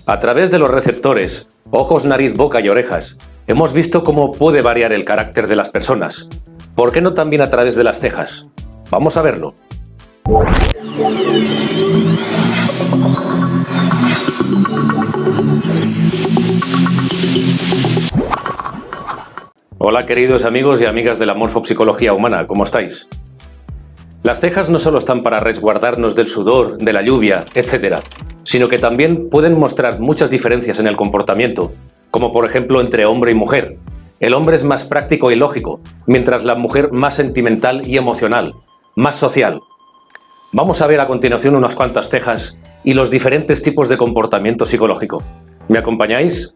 A través de los receptores, ojos, nariz, boca y orejas, hemos visto cómo puede variar el carácter de las personas. ¿Por qué no también a través de las cejas? Vamos a verlo. Hola queridos amigos y amigas de la morfopsicología humana, ¿cómo estáis? Las cejas no solo están para resguardarnos del sudor, de la lluvia, etc., sino que también pueden mostrar muchas diferencias en el comportamiento, como por ejemplo entre hombre y mujer. El hombre es más práctico y lógico, mientras la mujer más sentimental y emocional, más social. Vamos a ver a continuación unas cuantas cejas y los diferentes tipos de comportamiento psicológico. ¿Me acompañáis?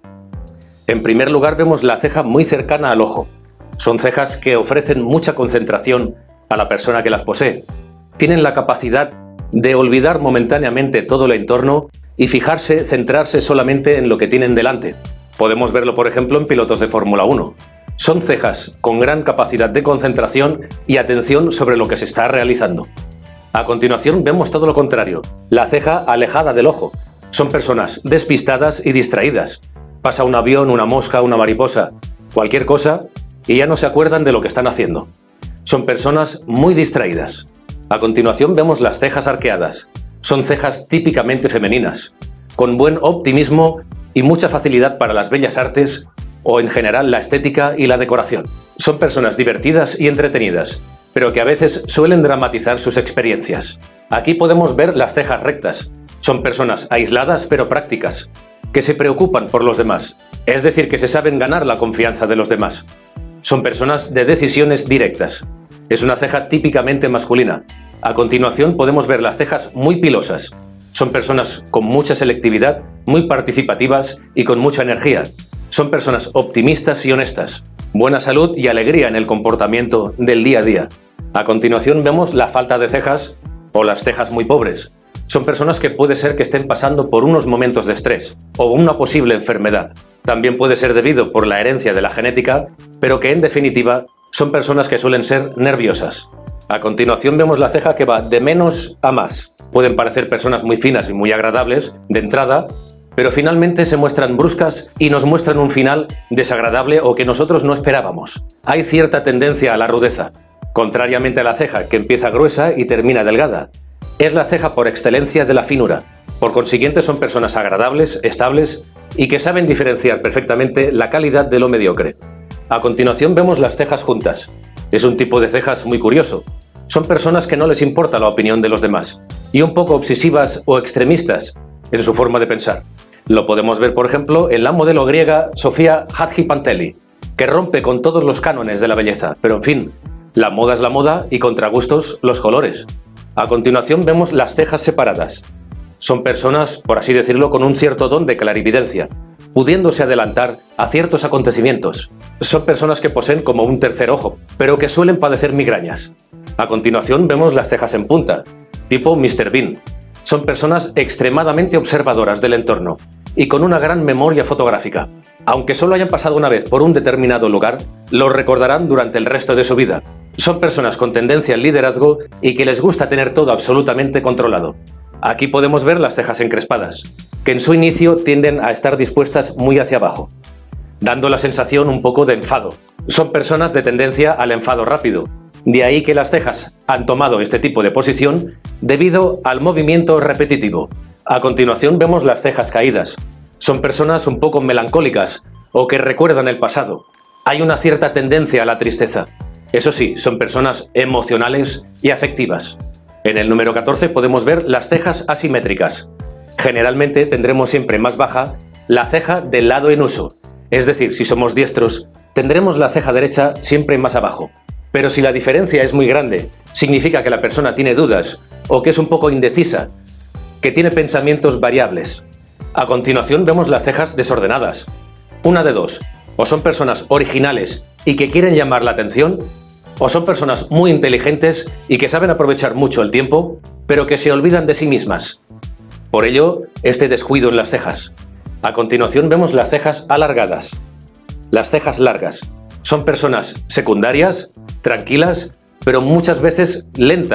En primer lugar vemos la ceja muy cercana al ojo. Son cejas que ofrecen mucha concentración a la persona que las posee. Tienen la capacidad de olvidar momentáneamente todo el entorno y centrarse solamente en lo que tienen delante. Podemos verlo por ejemplo en pilotos de Fórmula 1. Son cejas con gran capacidad de concentración y atención sobre lo que se está realizando. A continuación vemos todo lo contrario, la ceja alejada del ojo. Son personas despistadas y distraídas. Pasa un avión, una mosca, una mariposa, cualquier cosa, y ya no se acuerdan de lo que están haciendo. Son personas muy distraídas. A continuación vemos las cejas arqueadas. Son cejas típicamente femeninas, con buen optimismo y mucha facilidad para las bellas artes o en general la estética y la decoración. Son personas divertidas y entretenidas, pero que a veces suelen dramatizar sus experiencias. Aquí podemos ver las cejas rectas. Son personas aisladas pero prácticas, que se preocupan por los demás, es decir, que se saben ganar la confianza de los demás. Son personas de decisiones directas. Es una ceja típicamente masculina. A continuación podemos ver las cejas muy pilosas. Son personas con mucha selectividad, muy participativas y con mucha energía. Son personas optimistas y honestas. Buena salud y alegría en el comportamiento del día a día. A continuación vemos la falta de cejas o las cejas muy pobres. Son personas que puede ser que estén pasando por unos momentos de estrés o una posible enfermedad. También puede ser debido por la herencia de la genética, pero que en definitiva son personas que suelen ser nerviosas. A continuación vemos la ceja que va de menos a más. Pueden parecer personas muy finas y muy agradables de entrada, pero finalmente se muestran bruscas y nos muestran un final desagradable o que nosotros no esperábamos. Hay cierta tendencia a la rudeza, contrariamente a la ceja que empieza gruesa y termina delgada. Es la ceja por excelencia de la finura. Por consiguiente son personas agradables, estables y que saben diferenciar perfectamente la calidad de lo mediocre. A continuación vemos las cejas juntas. Es un tipo de cejas muy curioso. Son personas que no les importa la opinión de los demás y un poco obsesivas o extremistas en su forma de pensar. Lo podemos ver por ejemplo en la modelo griega Sofía Hadjipantelli, que rompe con todos los cánones de la belleza, pero en fin, la moda es la moda y contra gustos los colores. A continuación vemos las cejas separadas. Son personas, por así decirlo, con un cierto don de clarividencia, pudiéndose adelantar a ciertos acontecimientos. Son personas que poseen como un tercer ojo, pero que suelen padecer migrañas. A continuación vemos las cejas en punta, tipo Mr. Bean. Son personas extremadamente observadoras del entorno y con una gran memoria fotográfica. Aunque solo hayan pasado una vez por un determinado lugar, lo recordarán durante el resto de su vida. Son personas con tendencia al liderazgo y que les gusta tener todo absolutamente controlado. Aquí podemos ver las cejas encrespadas, que en su inicio tienden a estar dispuestas muy hacia abajo, dando la sensación un poco de enfado. Son personas de tendencia al enfado rápido, de ahí que las cejas han tomado este tipo de posición debido al movimiento repetitivo. A continuación vemos las cejas caídas. Son personas un poco melancólicas o que recuerdan el pasado. Hay una cierta tendencia a la tristeza. Eso sí, son personas emocionales y afectivas. En el número 14 podemos ver las cejas asimétricas. Generalmente tendremos siempre más baja la ceja del lado en uso. Es decir, si somos diestros, tendremos la ceja derecha siempre más abajo. Pero si la diferencia es muy grande, significa que la persona tiene dudas o que es un poco indecisa, que tiene pensamientos variables. A continuación vemos las cejas desordenadas. Una de dos, o son personas originales y que quieren llamar la atención, o son personas muy inteligentes y que saben aprovechar mucho el tiempo, pero que se olvidan de sí mismas. Por ello, este descuido en las cejas. A continuación vemos las cejas alargadas. Las cejas largas. Son personas secundarias, tranquilas, pero muchas veces lentas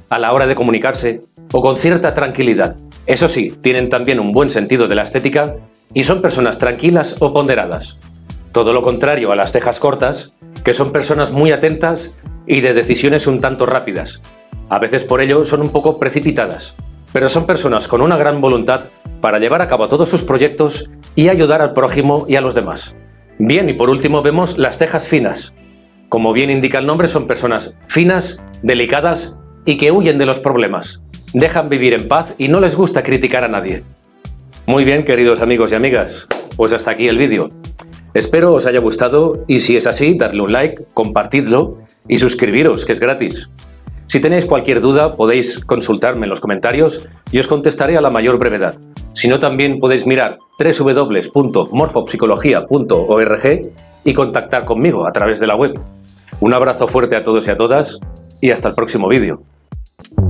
a la hora de comunicarse o con cierta tranquilidad. Eso sí, tienen también un buen sentido de la estética y son personas tranquilas o ponderadas. Todo lo contrario a las cejas cortas, que son personas muy atentas y de decisiones un tanto rápidas. A veces por ello son un poco precipitadas, pero son personas con una gran voluntad para llevar a cabo todos sus proyectos y ayudar al prójimo y a los demás. Bien, y por último vemos las cejas finas. Como bien indica el nombre, son personas finas, delicadas y que huyen de los problemas. Dejan vivir en paz y no les gusta criticar a nadie. Muy bien, queridos amigos y amigas, pues hasta aquí el vídeo. Espero os haya gustado y si es así, dadle un like, compartidlo y suscribiros, que es gratis. Si tenéis cualquier duda podéis consultarme en los comentarios y os contestaré a la mayor brevedad. Si no, también podéis mirar www.morfopsicología.org y contactar conmigo a través de la web. Un abrazo fuerte a todos y a todas y hasta el próximo vídeo.